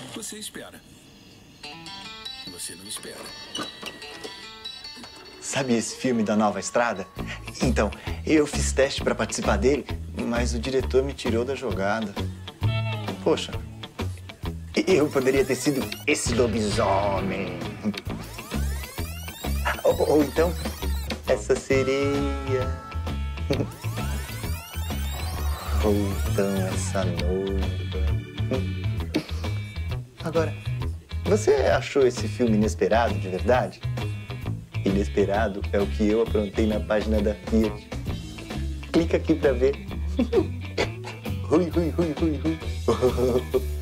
Você espera. Você não espera. Sabe esse filme da Nova Estrada? Então, eu fiz teste pra participar dele, mas o diretor me tirou da jogada. Poxa, eu poderia ter sido esse lobisomem. Ou então, essa sereia. Ou então, essa noiva. Agora, você achou esse filme inesperado de verdade? Inesperado é o que eu aprontei na página da Fiat. Clica aqui pra ver. Ui, ui, ui, ui, ui.